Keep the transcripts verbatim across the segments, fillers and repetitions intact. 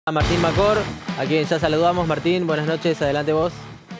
A Martín Macor, a quien ya saludamos. Martín, buenas noches, adelante vos.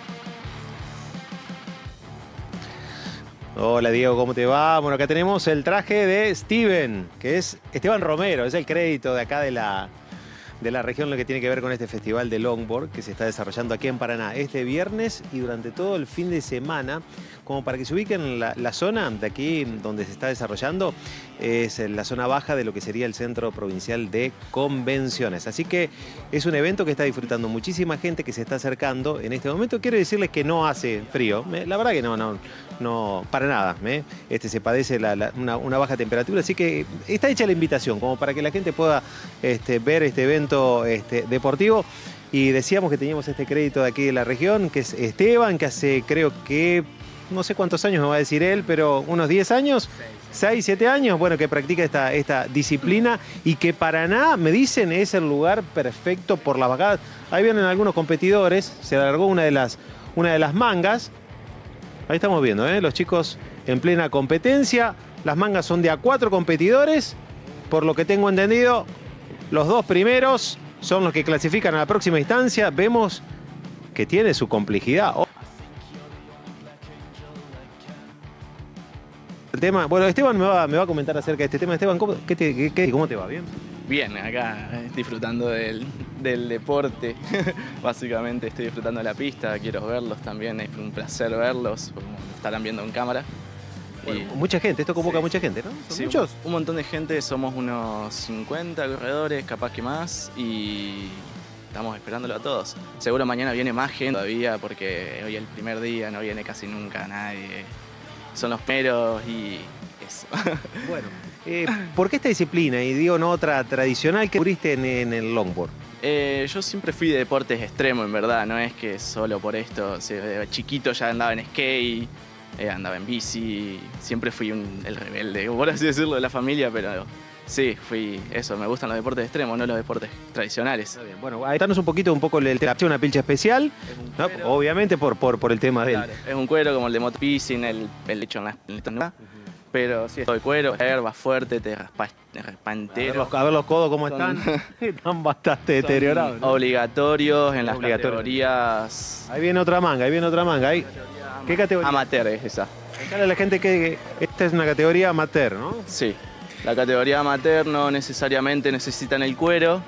Hola Diego, ¿cómo te va? Bueno, acá tenemos el traje de Steven, que es Esteban Romero, es el crédito de acá de la, de la región, lo que tiene que ver con este festival de longboard que se está desarrollando aquí en Paraná este viernes y durante todo el fin de semana. Como para que se ubiquen la, la zona de aquí donde se está desarrollando, es la zona baja de lo que sería el Centro Provincial de Convenciones. Así que es un evento que está disfrutando muchísima gente que se está acercando en este momento. Quiero decirles que no hace frío, la verdad que no, no, no para nada. ¿eh? Este, se padece la, la, una, una baja temperatura, así que está hecha la invitación como para que la gente pueda este, ver este evento este, deportivo. Y decíamos que teníamos este crédito de aquí de la región, que es Esteban, que hace creo que... no sé cuántos años me va a decir él, pero unos diez años, seis, siete años, bueno, que practica esta, esta disciplina y que Paraná, me dicen, es el lugar perfecto por las bajadas. Ahí vienen algunos competidores, se alargó una de las, una de las mangas. Ahí estamos viendo, ¿eh? Los chicos en plena competencia. Las mangas son de a cuatro competidores, por lo que tengo entendido. Los dos primeros son los que clasifican a la próxima instancia. Vemos que tiene su complejidad. El tema, bueno, Esteban me va, me va a comentar acerca de este tema. Esteban, ¿cómo, qué te, qué, qué, ¿cómo te va? ¿Bien? Bien, acá disfrutando del, del deporte. Básicamente estoy disfrutando de la pista, quiero verlos también, es un placer verlos, como estarán viendo en cámara. Bueno, y, mucha gente, esto convoca sí. a mucha gente, ¿no? ¿Son sí, muchos? Un, un montón de gente, somos unos cincuenta corredores, capaz que más, y estamos esperándolo a todos. Seguro mañana viene más gente todavía, porque hoy es el primer día, no viene casi nunca nadie. Son los primeros y eso. Bueno, eh, ¿por qué esta disciplina? Y digo, no otra tradicional que cubriste en, en el longboard. Eh, yo siempre fui de deportes extremos, en verdad, no es que solo por esto. O sea, de chiquito ya andaba en skate, eh, andaba en bici, siempre fui un, el rebelde, por así decirlo, de la familia, pero sí, fui eso, me gustan los deportes extremos, no los deportes tradicionales. Está bien. Bueno, ahí danos un poquito, un poco el tema, una pilcha especial, ¿no? Obviamente por, por, por el tema Claro, del... es un cuero como el de motopissing, el, el hecho en la, en la uh-huh. Pero sí, es todo de cuero, vas fuerte, te raspas raspa entero. A ver, los, a ver los codos cómo Son, están, están bastante deteriorados, ¿no? Obligatorios en las Obligatorio. categorías... Ahí viene otra manga, ahí viene otra manga. Ahí... ¿Qué categoría? Amateur es esa. Contale a la gente que esta es una categoría amateur, ¿no? Sí. La categoría amateur no necesariamente necesitan el cuero.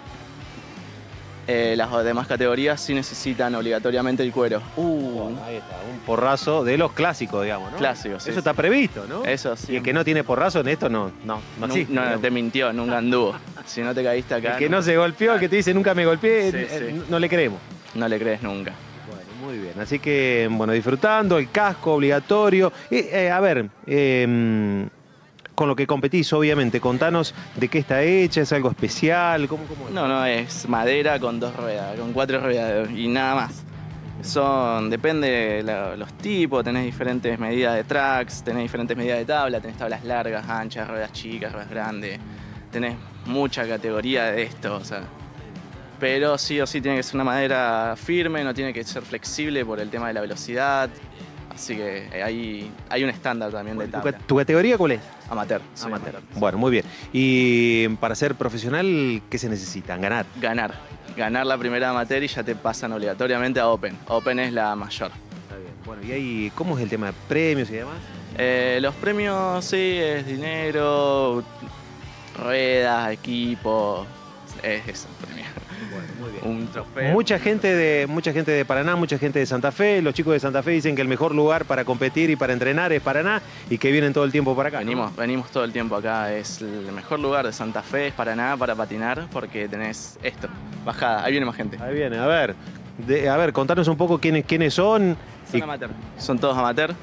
Eh, las demás categorías sí necesitan obligatoriamente el cuero. Uh, bueno, ahí está, un porrazo de los clásicos, digamos, ¿no? Clásicos, sí. Eso está previsto, ¿no? Eso sí. Y el que no tiene porrazo en esto no, no, no, no, sí, no, no te mintió, nunca anduvo. Si no te caíste acá... El que no, no se golpeó, el que te dice nunca me golpeé, sí, eh, sí. no le creemos. No le crees nunca. Bueno, muy bien. Así que, bueno, disfrutando, el casco obligatorio. Eh, eh, a ver, eh, con lo que competís, obviamente, contanos de qué está hecha, es algo especial, ¿cómo, cómo es? No, no, es madera con dos ruedas, con cuatro ruedas y nada más. Son, depende de la, los tipos, tenés diferentes medidas de tracks, tenés diferentes medidas de tabla, tenés tablas largas, anchas, ruedas chicas, ruedas grandes, tenés mucha categoría de esto, o sea. Pero sí o sí tiene que ser una madera firme, no tiene que ser flexible por el tema de la velocidad. Así que hay, hay un estándar también de tabla. ¿Tu categoría cuál es? Amateur. Amateur. Bueno, muy bien. Y para ser profesional, ¿qué se necesitan? Ganar. Ganar. Ganar la primera amateur y ya te pasan obligatoriamente a Open. Open es la mayor. Está bien. Bueno, ¿y ahí cómo es el tema de premios y demás? Eh, los premios, sí, es dinero, ruedas, equipo, es eso, premio. Bueno, muy bien. Un trofeo. Mucha gente, de, mucha gente de Paraná, mucha gente de Santa Fe. Los chicos de Santa Fe dicen que el mejor lugar para competir y para entrenar es Paraná y que vienen todo el tiempo para acá. Venimos, ¿no? venimos todo el tiempo acá. Es el mejor lugar de Santa Fe, es Paraná para patinar porque tenés esto, bajada. Ahí viene más gente. Ahí viene, a ver. De, a ver, contanos un poco quiénes, quiénes son. Son y... amateur. Son todos amateur.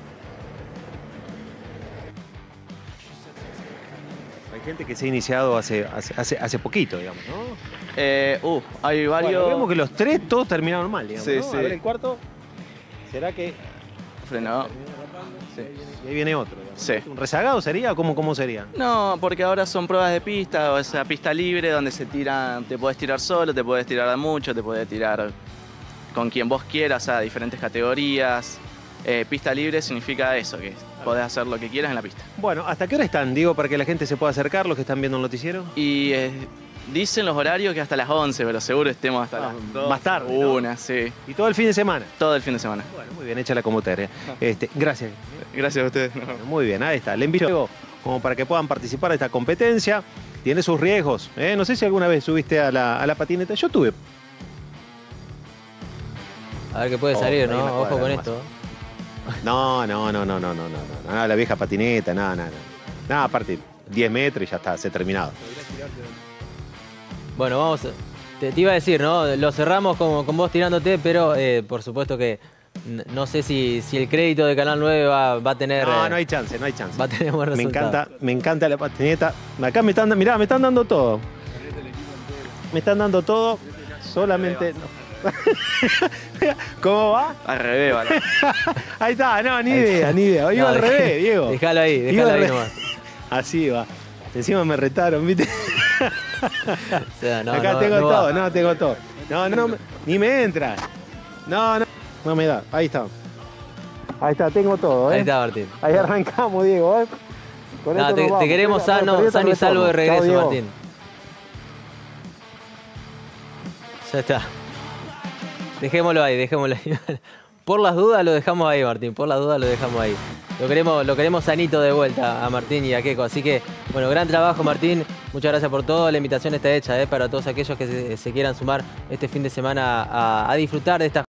Hay gente que se ha iniciado hace, hace, hace, hace poquito, digamos, ¿no? Eh, uh, hay varios... Bueno, vemos que los tres todos terminaron mal, digamos, Sí, ¿no? sí. A ver, el cuarto, ¿será que...? Frenó. Sí. Y ahí viene otro, digamos. Sí. ¿Un rezagado sería o cómo, cómo sería? No, porque ahora son pruebas de pista, o sea, pista libre donde se tiran, te podés tirar solo, te podés tirar a mucho, te podés tirar con quien vos quieras, a diferentes categorías. Eh, pista libre significa eso, que podés hacer lo que quieras en la pista. Bueno, ¿hasta qué hora están, Diego, para que la gente se pueda acercar, los que están viendo el noticiero? Y eh, Dicen los horarios que hasta las once, pero seguro estemos hasta Ah, las dos. más tarde, ¿no? Una, sí. Y todo el fin de semana. Todo el fin de semana. Bueno, muy bien, hecha la comutera. Este, gracias. Gracias a ustedes. Muy bien, ahí está. Le invito como para que puedan participar de esta competencia. Tiene sus riesgos. ¿eh? No sé si alguna vez subiste a la, a la patineta. Yo tuve. A ver qué puede Oh, salir, ahí en la ¿no? Ojo cuadra con nomás. esto. No, no, no, no, no, no, no, no, no, la vieja patineta, nada, nada. Nada, aparte, diez metros y ya está, se ha terminado. Bueno, vamos. Te, te iba a decir, ¿no? Lo cerramos con, con vos tirándote, pero eh, por supuesto que n- no sé si, si el crédito de Canal nueve va, va a tener. No, eh, no hay chance, no hay chance. Va a tener buen Me resultado. encanta, me encanta la patineta. Acá me están, mirá, me están dando todo. Me están dando todo, solamente. No. ¿Cómo va? Al revés, vale. Ahí está, no, ni idea, ni idea. Iba No, al dej- revés, Diego. Déjalo ahí, Iba déjalo al ahí revés. nomás. Así va. Encima me retaron, ¿viste? O sea, no, Acá no, tengo no va. todo, no, tengo todo. No, no, me- ni me entra. No, no, no me da. Ahí está. Ahí está, tengo todo, ¿eh? Ahí está, Martín. Ahí arrancamos, Diego, ¿eh? Con No, esto te, nos te vamos. queremos Perdí- sano, perdí el sano y salvo de retorno. Chao, regreso, Diego. Martín. Ya está. Dejémoslo ahí, dejémoslo ahí. Por las dudas lo dejamos ahí, Martín. Por las dudas lo dejamos ahí. Lo queremos, lo queremos sanito de vuelta a Martín y a Keco. Así que, bueno, gran trabajo, Martín. Muchas gracias por todo. La invitación está hecha, ¿eh? Para todos aquellos que se, se quieran sumar este fin de semana a, a disfrutar de estas